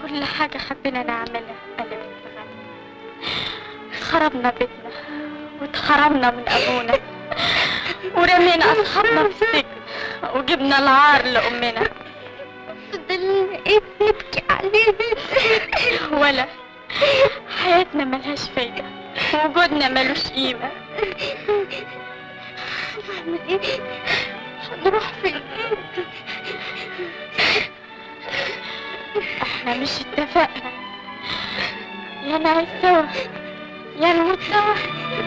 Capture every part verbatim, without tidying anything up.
كل حاجة حبينا نعملها قلبت بغم. خربنا بيتنا واتحرمنا من أبونا ورمينا أصحابنا في السجن وجبنا العار لأمنا. فضلنا ايه بنبكي عليه ولا حياتنا ملهاش فايدة ووجودنا ملوش قيمة. هنعمل ايه؟ هنروح فين؟ احنا مش اتفقنا يا نعيش سوا يا نموت سوا؟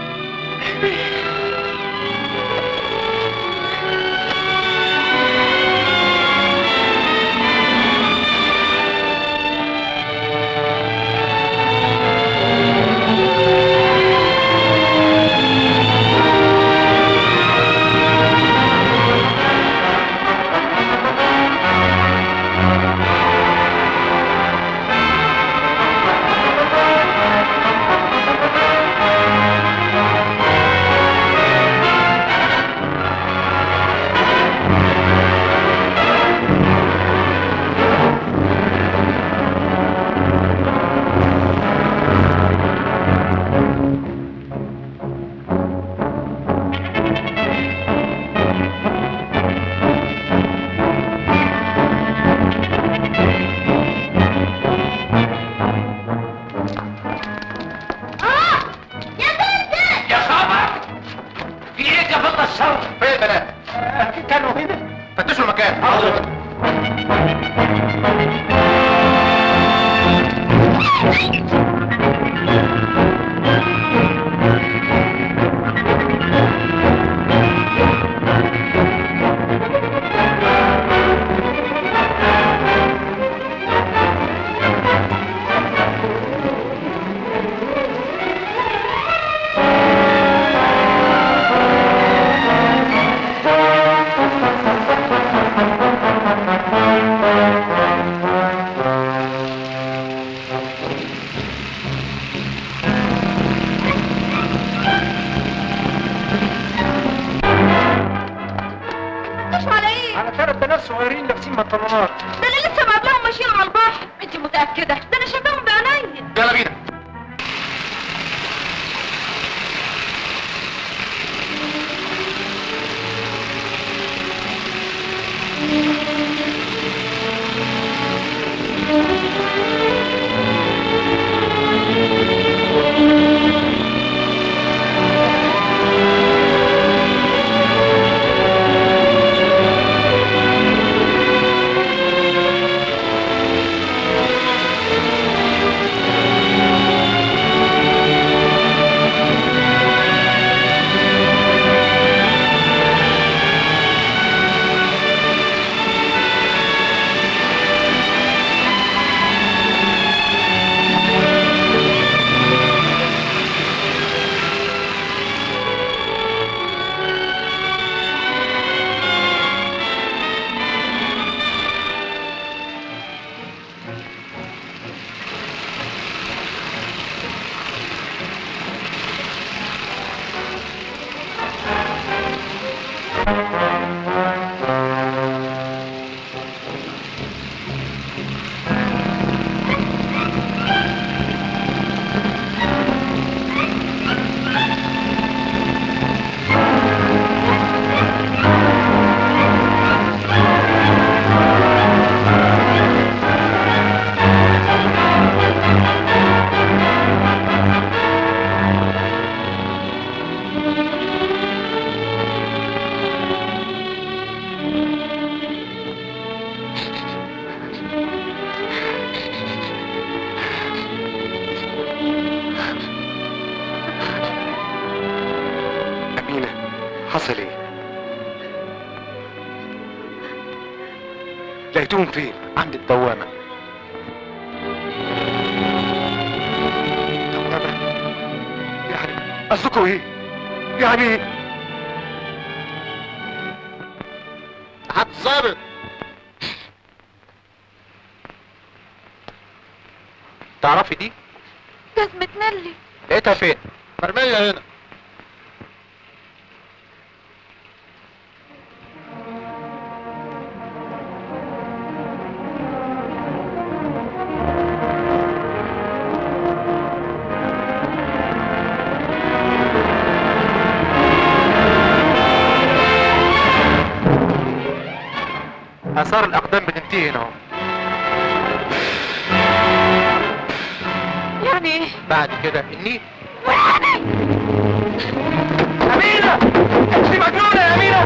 لقيتوهم فين؟ عند الدوامة. دوامة؟ يعني قصدكوا ايه؟ يعني هتظبط. تعرفي دي؟ جزمة نيلي. لقيتها فين؟ مرمية هنا. مسار الاقدام بتنتهي هنا اهو. يعني ايه؟ بعد كده النيل. أمينة! أنت مجنونة يا أمينة!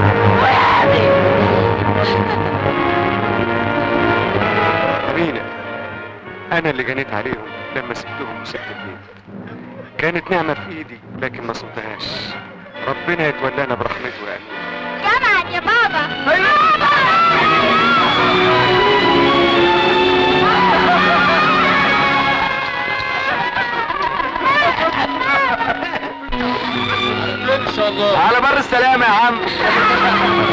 أمينة، أنا اللي جنيت عليهم لما سبتهم وسبت البيت. كانت نعمة في إيدي لكن ما صدتهاش. ربنا يتولانا برحمته يا أمينة. جمعا يا بابا. ان شاء الله. على بر السلامة يا عم.